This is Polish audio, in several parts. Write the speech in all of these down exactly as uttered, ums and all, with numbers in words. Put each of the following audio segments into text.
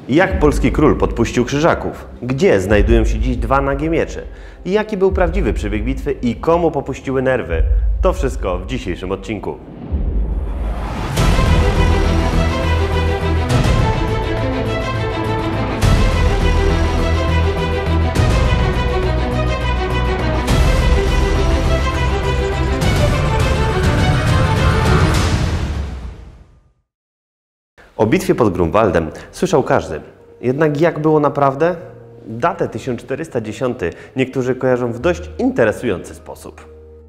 Jak polski król podpuścił krzyżaków? Gdzie znajdują się dziś dwa nagie miecze? Jaki był prawdziwy przebieg bitwy i komu popuściły nerwy? To wszystko w dzisiejszym odcinku. O bitwie pod Grunwaldem słyszał każdy. Jednak jak było naprawdę? Datę tysiąc czterysta dziesiąty niektórzy kojarzą w dość interesujący sposób.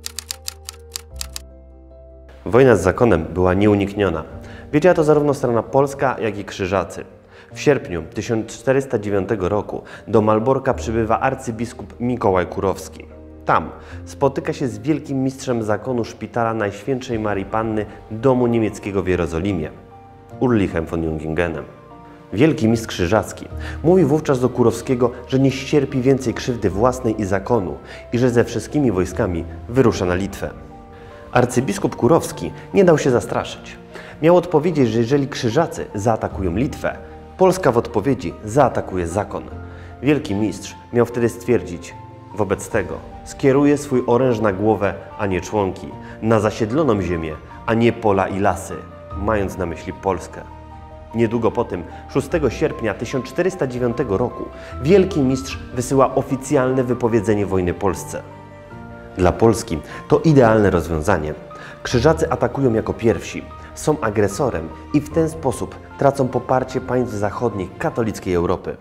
Wojna z zakonem była nieunikniona. Wiedziała to zarówno strona polska, jak i krzyżacy. W sierpniu tysiąc czterysta dziewiątego roku do Malborka przybywa arcybiskup Mikołaj Kurowski. Tam spotyka się z wielkim mistrzem zakonu szpitala Najświętszej Marii Panny domu niemieckiego w Jerozolimie, Ulrichem von Jungingenem. Wielki mistrz krzyżacki mówi wówczas do Kurowskiego, że nie ścierpi więcej krzywdy własnej i zakonu i że ze wszystkimi wojskami wyrusza na Litwę. Arcybiskup Kurowski nie dał się zastraszyć. Miał odpowiedzieć, że jeżeli krzyżacy zaatakują Litwę, Polska w odpowiedzi zaatakuje zakon. Wielki mistrz miał wtedy stwierdzić: wobec tego skieruje swój oręż na głowę, a nie członki, na zasiedloną ziemię, a nie pola i lasy, mając na myśli Polskę. Niedługo po tym, szóstego sierpnia tysiąc czterysta dziewiątego roku, wielki mistrz wysyła oficjalne wypowiedzenie wojny Polsce. Dla Polski to idealne rozwiązanie. Krzyżacy atakują jako pierwsi, są agresorem i w ten sposób tracą poparcie państw zachodnich katolickiej Europy.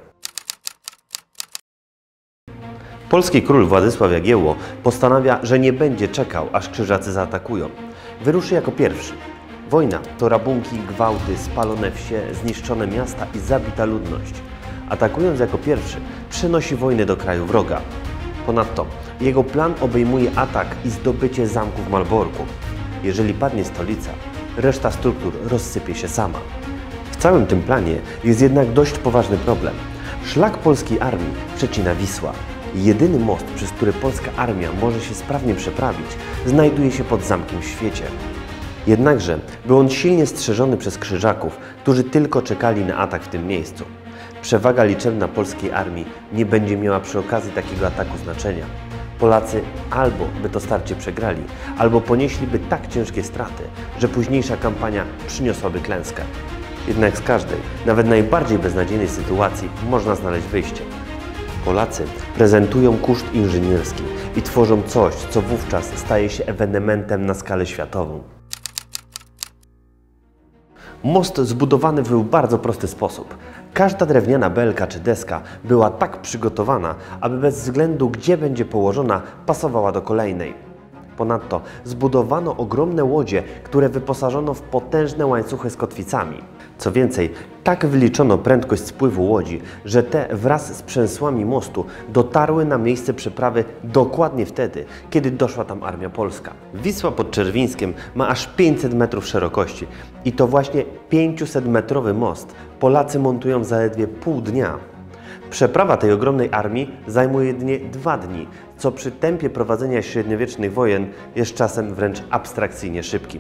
Polski król Władysław Jagiełło postanawia, że nie będzie czekał, aż krzyżacy zaatakują. Wyruszy jako pierwszy. Wojna to rabunki, gwałty, spalone wsie, zniszczone miasta i zabita ludność. Atakując jako pierwszy, przenosi wojnę do kraju wroga. Ponadto jego plan obejmuje atak i zdobycie zamku w Malborku. Jeżeli padnie stolica, reszta struktur rozsypie się sama. W całym tym planie jest jednak dość poważny problem. Szlak polskiej armii przecina Wisła. Jedyny most, przez który polska armia może się sprawnie przeprawić, znajduje się pod zamkiem w Świecie. Jednakże był on silnie strzeżony przez krzyżaków, którzy tylko czekali na atak w tym miejscu. Przewaga liczebna polskiej armii nie będzie miała przy okazji takiego ataku znaczenia. Polacy albo by to starcie przegrali, albo ponieśliby tak ciężkie straty, że późniejsza kampania przyniosłaby klęskę. Jednak z każdej, nawet najbardziej beznadziejnej sytuacji można znaleźć wyjście. Polacy prezentują koszt inżynierski i tworzą coś, co wówczas staje się ewenementem na skalę światową. Most zbudowany był w bardzo prosty sposób. Każda drewniana belka czy deska była tak przygotowana, aby bez względu gdzie będzie położona, pasowała do kolejnej. Ponadto zbudowano ogromne łodzie, które wyposażono w potężne łańcuchy z kotwicami. Co więcej, tak wyliczono prędkość spływu łodzi, że te wraz z przęsłami mostu dotarły na miejsce przeprawy dokładnie wtedy, kiedy doszła tam armia polska. Wisła pod Czerwińskiem ma aż pięćset metrów szerokości i to właśnie pięćsetmetrowy most Polacy montują w zaledwie pół dnia. Przeprawa tej ogromnej armii zajmuje jedynie dwa dni, co przy tempie prowadzenia średniowiecznych wojen jest czasem wręcz abstrakcyjnie szybkim.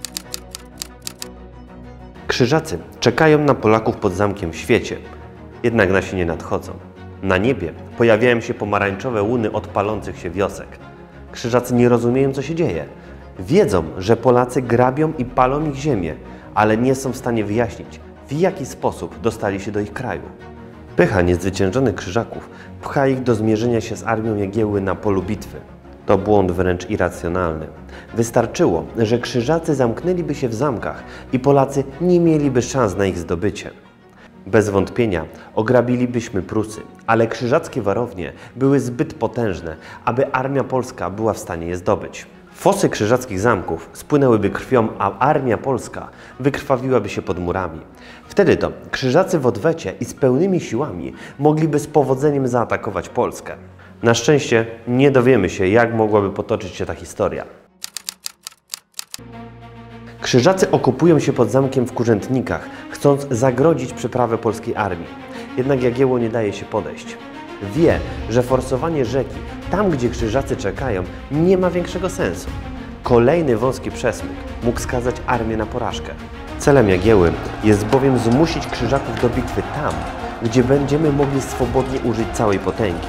Krzyżacy czekają na Polaków pod zamkiem w Świecie, jednak nasi nie nadchodzą. Na niebie pojawiają się pomarańczowe łuny od palących się wiosek. Krzyżacy nie rozumieją, co się dzieje. Wiedzą, że Polacy grabią i palą ich ziemię, ale nie są w stanie wyjaśnić, w jaki sposób dostali się do ich kraju. Pycha niezwyciężonych krzyżaków pcha ich do zmierzenia się z armią Jagiełły na polu bitwy. To błąd wręcz irracjonalny. Wystarczyło, że krzyżacy zamknęliby się w zamkach i Polacy nie mieliby szans na ich zdobycie. Bez wątpienia ograbilibyśmy Prusy, ale krzyżackie warownie były zbyt potężne, aby armia polska była w stanie je zdobyć. Fosy krzyżackich zamków spłynęłyby krwią, a armia polska wykrwawiłaby się pod murami. Wtedy to krzyżacy w odwecie i z pełnymi siłami mogliby z powodzeniem zaatakować Polskę. Na szczęście nie dowiemy się, jak mogłaby potoczyć się ta historia. Krzyżacy okupują się pod zamkiem w Kurzętnikach, chcąc zagrodzić przeprawę polskiej armii. Jednak Jagiełło nie daje się podejść. Wie, że forsowanie rzeki tam, gdzie krzyżacy czekają, nie ma większego sensu. Kolejny wąski przesmyk mógł skazać armię na porażkę. Celem Jagiełły jest bowiem zmusić krzyżaków do bitwy tam, gdzie będziemy mogli swobodnie użyć całej potęgi.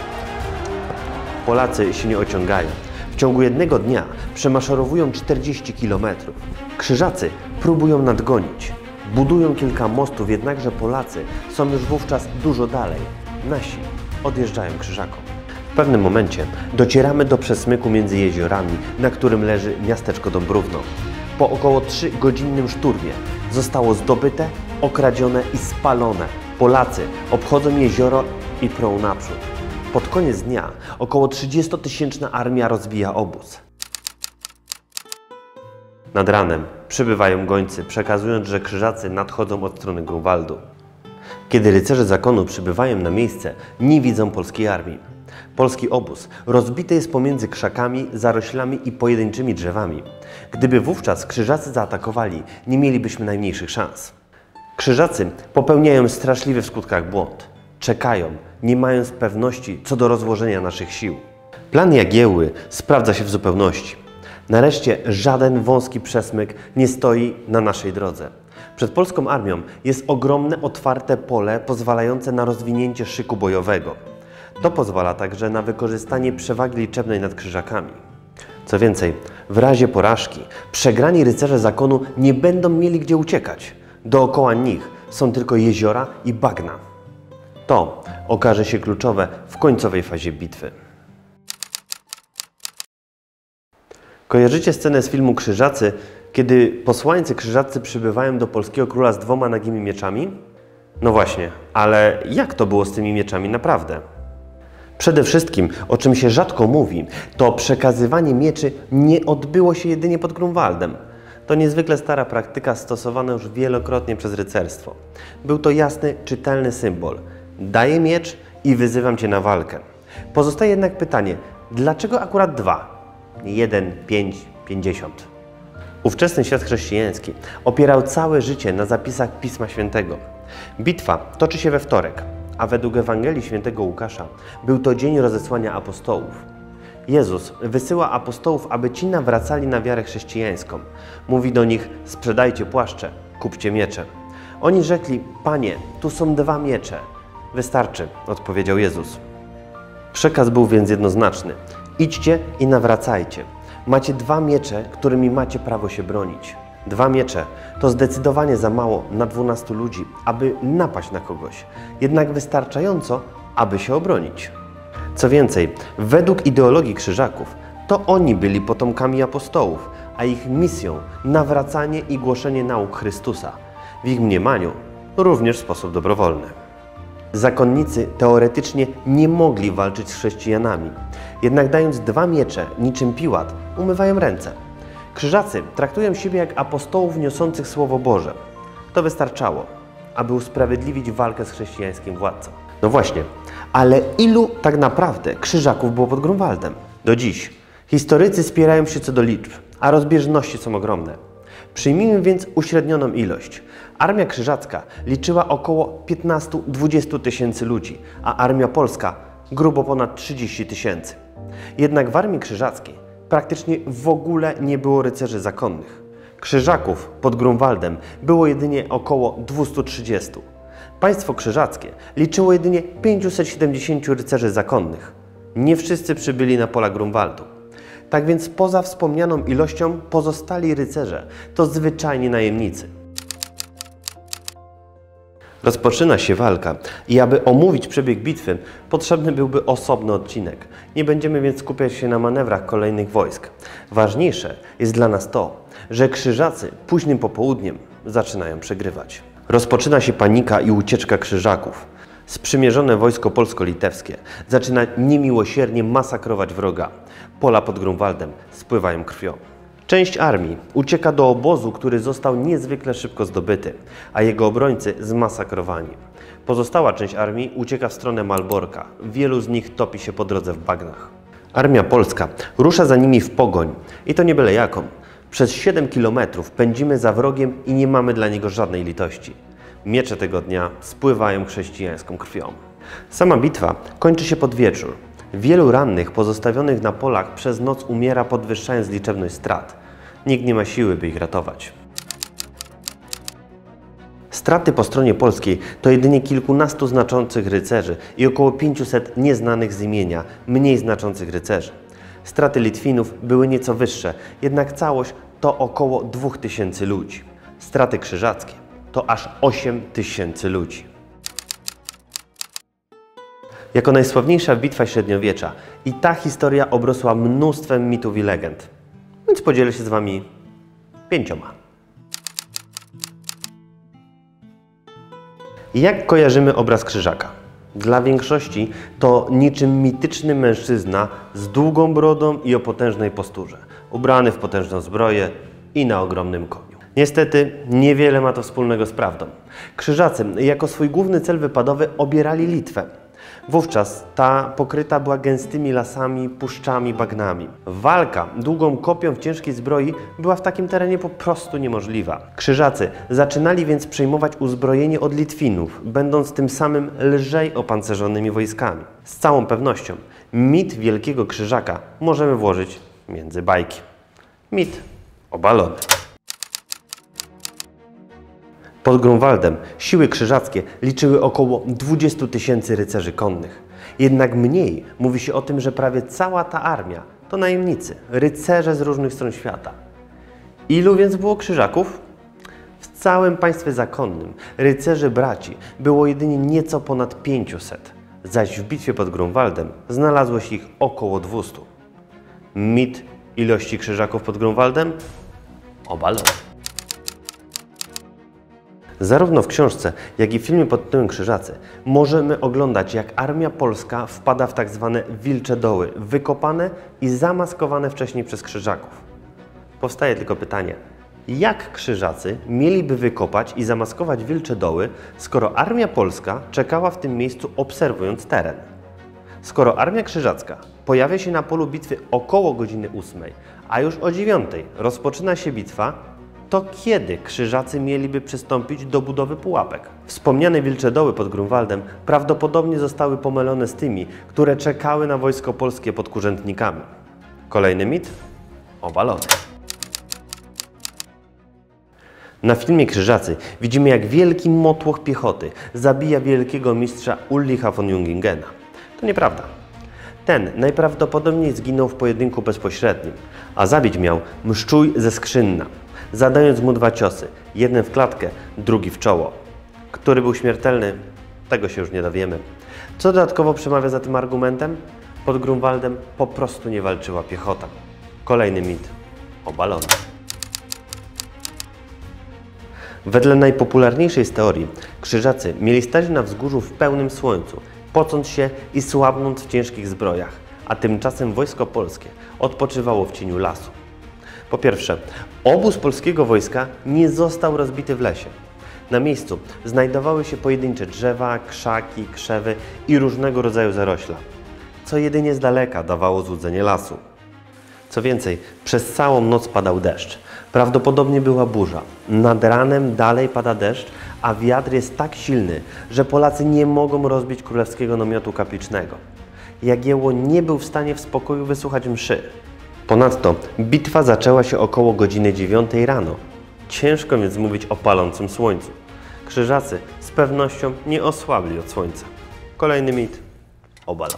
Polacy się nie ociągają. W ciągu jednego dnia przemaszerowują czterdzieści kilometrów. Krzyżacy próbują nadgonić. Budują kilka mostów, jednakże Polacy są już wówczas dużo dalej. Nasi odjeżdżają Krzyżakom. W pewnym momencie docieramy do przesmyku między jeziorami, na którym leży miasteczko Dąbrówno. Po około trzygodzinnym szturmie zostało zdobyte, okradzione i spalone. Polacy obchodzą jezioro i prą naprzód. Pod koniec dnia około trzydziestotysięczna armia rozbija obóz. Nad ranem przybywają gońcy, przekazując, że Krzyżacy nadchodzą od strony Grunwaldu. Kiedy rycerze zakonu przybywają na miejsce, nie widzą polskiej armii. Polski obóz rozbity jest pomiędzy krzakami, zaroślami i pojedynczymi drzewami. Gdyby wówczas Krzyżacy zaatakowali, nie mielibyśmy najmniejszych szans. Krzyżacy popełniają straszliwy w skutkach błąd. Czekają, nie mając pewności co do rozłożenia naszych sił. Plan Jagiełły sprawdza się w zupełności. Nareszcie żaden wąski przesmyk nie stoi na naszej drodze. Przed polską armią jest ogromne, otwarte pole pozwalające na rozwinięcie szyku bojowego. To pozwala także na wykorzystanie przewagi liczebnej nad Krzyżakami. Co więcej, w razie porażki przegrani rycerze zakonu nie będą mieli gdzie uciekać. Dookoła nich są tylko jeziora i bagna. To okaże się kluczowe w końcowej fazie bitwy. Kojarzycie scenę z filmu Krzyżacy, kiedy posłańcy krzyżaccy przybywają do polskiego króla z dwoma nagimi mieczami? No właśnie, ale jak to było z tymi mieczami naprawdę? Przede wszystkim, o czym się rzadko mówi, to przekazywanie mieczy nie odbyło się jedynie pod Grunwaldem. To niezwykle stara praktyka stosowana już wielokrotnie przez rycerstwo. Był to jasny, czytelny symbol. Daję miecz i wyzywam cię na walkę. Pozostaje jednak pytanie, dlaczego akurat dwa? Nie jeden, pięć, pięćdziesiąt. Ówczesny świat chrześcijański opierał całe życie na zapisach Pisma Świętego. Bitwa toczy się we wtorek, a według Ewangelii Świętego Łukasza był to dzień rozesłania apostołów. Jezus wysyła apostołów, aby ci nawracali na wiarę chrześcijańską. Mówi do nich, sprzedajcie płaszcze, kupcie miecze. Oni rzekli, Panie, tu są dwa miecze. Wystarczy, odpowiedział Jezus. Przekaz był więc jednoznaczny. Idźcie i nawracajcie. Macie dwa miecze, którymi macie prawo się bronić. Dwa miecze to zdecydowanie za mało na dwunastu ludzi, aby napaść na kogoś. Jednak wystarczająco, aby się obronić. Co więcej, według ideologii Krzyżaków, to oni byli potomkami apostołów, a ich misją nawracanie i głoszenie nauk Chrystusa. W ich mniemaniu również w sposób dobrowolny. Zakonnicy teoretycznie nie mogli walczyć z chrześcijanami, jednak dając dwa miecze, niczym Piłat, umywają ręce. Krzyżacy traktują siebie jak apostołów niosących Słowo Boże. To wystarczało, aby usprawiedliwić walkę z chrześcijańskim władcą. No właśnie, ale ilu tak naprawdę Krzyżaków było pod Grunwaldem? Do dziś historycy spierają się co do liczb, a rozbieżności są ogromne. Przyjmijmy więc uśrednioną ilość. Armia krzyżacka liczyła około piętnaście do dwudziestu tysięcy ludzi, a armia polska grubo ponad trzydzieści tysięcy. Jednak w armii krzyżackiej praktycznie w ogóle nie było rycerzy zakonnych. Krzyżaków pod Grunwaldem było jedynie około dwieście trzydzieści. Państwo krzyżackie liczyło jedynie pięćset siedemdziesięciu rycerzy zakonnych. Nie wszyscy przybyli na pola Grunwaldu. Tak więc poza wspomnianą ilością pozostali rycerze to zwyczajni najemnicy. Rozpoczyna się walka i aby omówić przebieg bitwy, potrzebny byłby osobny odcinek. Nie będziemy więc skupiać się na manewrach kolejnych wojsk. Ważniejsze jest dla nas to, że Krzyżacy późnym popołudniem zaczynają przegrywać. Rozpoczyna się panika i ucieczka Krzyżaków. Sprzymierzone wojsko polsko-litewskie zaczyna niemiłosiernie masakrować wroga. Pola pod Grunwaldem spływają krwią. Część armii ucieka do obozu, który został niezwykle szybko zdobyty, a jego obrońcy zmasakrowani. Pozostała część armii ucieka w stronę Malborka. Wielu z nich topi się po drodze w bagnach. Armia polska rusza za nimi w pogoń i to nie byle jaką. Przez siedem kilometrów pędzimy za wrogiem i nie mamy dla niego żadnej litości. Miecze tego dnia spływają chrześcijańską krwią. Sama bitwa kończy się pod wieczór. Wielu rannych pozostawionych na polach przez noc umiera, podwyższając liczebność strat. Nikt nie ma siły, by ich ratować. Straty po stronie polskiej to jedynie kilkunastu znaczących rycerzy i około pięciuset nieznanych z imienia, mniej znaczących rycerzy. Straty Litwinów były nieco wyższe, jednak całość to około dwóch tysięcy ludzi. Straty krzyżackie to aż osiem tysięcy ludzi. Jako najsławniejsza bitwa średniowiecza i ta historia obrosła mnóstwem mitów i legend. Więc podzielę się z Wami pięcioma. Jak kojarzymy obraz krzyżaka? Dla większości to niczym mityczny mężczyzna z długą brodą i o potężnej posturze, ubrany w potężną zbroję i na ogromnym koniu. Niestety niewiele ma to wspólnego z prawdą. Krzyżacy jako swój główny cel wypadowy obierali Litwę. Wówczas ta pokryta była gęstymi lasami, puszczami, bagnami. Walka długą kopią w ciężkiej zbroi była w takim terenie po prostu niemożliwa. Krzyżacy zaczynali więc przejmować uzbrojenie od Litwinów, będąc tym samym lżej opancerzonymi wojskami. Z całą pewnością mit Wielkiego Krzyżaka możemy włożyć między bajki. Mit obalony. Pod Grunwaldem siły krzyżackie liczyły około dwudziestu tysięcy rycerzy konnych. Jednak mniej mówi się o tym, że prawie cała ta armia to najemnicy, rycerze z różnych stron świata. Ilu więc było krzyżaków? W całym państwie zakonnym rycerzy braci było jedynie nieco ponad pięciuset, zaś w bitwie pod Grunwaldem znalazło się ich około dwustu. Mit ilości krzyżaków pod Grunwaldem obalony. Zarówno w książce, jak i w filmie pod tytułem Krzyżacy możemy oglądać, jak armia polska wpada w tak zwane wilcze doły, wykopane i zamaskowane wcześniej przez krzyżaków. Powstaje tylko pytanie, jak krzyżacy mieliby wykopać i zamaskować wilcze doły, skoro armia polska czekała w tym miejscu, obserwując teren? Skoro armia krzyżacka pojawia się na polu bitwy około godziny ósmej, a już o dziewiątej rozpoczyna się bitwa, to kiedy krzyżacy mieliby przystąpić do budowy pułapek? Wspomniane wilcze doły pod Grunwaldem prawdopodobnie zostały pomylone z tymi, które czekały na wojsko polskie pod Kurzętnikami. Kolejny mit obalony. Na filmie Krzyżacy widzimy, jak wielki motłoch piechoty zabija wielkiego mistrza Ulricha von Jungingena. To nieprawda. Ten najprawdopodobniej zginął w pojedynku bezpośrednim, a zabić miał Mszczuj ze Skrzynna, zadając mu dwa ciosy, jeden w klatkę, drugi w czoło. Który był śmiertelny, tego się już nie dowiemy. Co dodatkowo przemawia za tym argumentem? Pod Grunwaldem po prostu nie walczyła piechota. Kolejny mit obalony. Wedle najpopularniejszej z teorii, krzyżacy mieli stać na wzgórzu w pełnym słońcu, pocąc się i słabnąc w ciężkich zbrojach, a tymczasem wojsko polskie odpoczywało w cieniu lasu. Po pierwsze, obóz polskiego wojska nie został rozbity w lesie. Na miejscu znajdowały się pojedyncze drzewa, krzaki, krzewy i różnego rodzaju zarośla, co jedynie z daleka dawało złudzenie lasu. Co więcej, przez całą noc padał deszcz. Prawdopodobnie była burza. Nad ranem dalej pada deszcz, a wiatr jest tak silny, że Polacy nie mogą rozbić królewskiego namiotu kaplicznego. Jagiełło nie był w stanie w spokoju wysłuchać mszy. Ponadto bitwa zaczęła się około godziny dziewiątej rano. Ciężko więc mówić o palącym słońcu. Krzyżacy z pewnością nie osłabli od słońca. Kolejny mit obalony.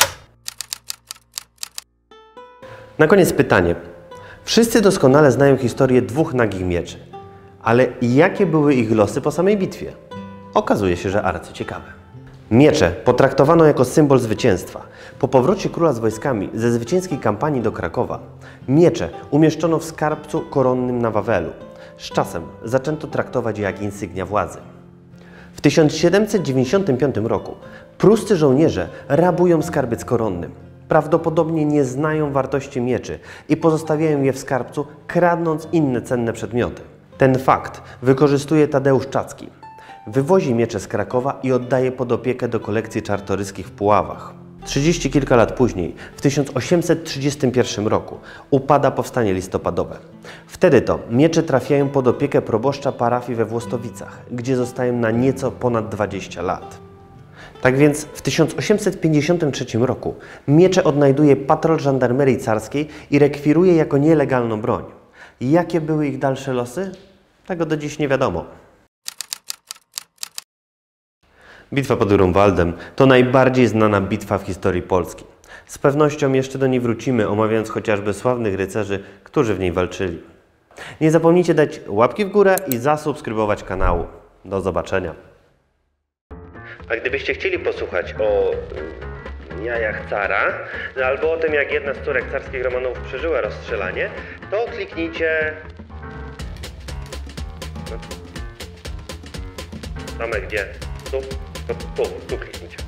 Na koniec pytanie. Wszyscy doskonale znają historię dwóch nagich mieczy, ale jakie były ich losy po samej bitwie? Okazuje się, że arcyciekawe. Miecze potraktowano jako symbol zwycięstwa. Po powrocie króla z wojskami ze zwycięskiej kampanii do Krakowa, miecze umieszczono w skarbcu koronnym na Wawelu. Z czasem zaczęto traktować je jak insygnia władzy. W tysiąc siedemset dziewięćdziesiątym piątym roku pruscy żołnierze rabują skarbiec koronny. Prawdopodobnie nie znają wartości mieczy i pozostawiają je w skarbcu, kradnąc inne cenne przedmioty. Ten fakt wykorzystuje Tadeusz Czacki. Wywozi miecze z Krakowa i oddaje pod opiekę do kolekcji czartoryskich w Puławach. Trzydzieści kilka lat później, w tysiąc osiemset trzydziestym pierwszym roku, upada powstanie listopadowe. Wtedy to miecze trafiają pod opiekę proboszcza parafii we Włostowicach, gdzie zostają na nieco ponad dwadzieścia lat. Tak więc w tysiąc osiemset pięćdziesiątym trzecim roku miecze odnajduje patrol żandarmerii carskiej i rekwiruje jako nielegalną broń. Jakie były ich dalsze losy? Tego do dziś nie wiadomo. Bitwa pod Grunwaldem to najbardziej znana bitwa w historii Polski. Z pewnością jeszcze do niej wrócimy, omawiając chociażby sławnych rycerzy, którzy w niej walczyli. Nie zapomnijcie dać łapki w górę i zasubskrybować kanału. Do zobaczenia. A gdybyście chcieli posłuchać o jajach cara, albo o tym, jak jedna z córek carskich Romanów przeżyła rozstrzelanie, to kliknijcie... Same gdzie? Tu? Tu, tu, tu kliknijcie.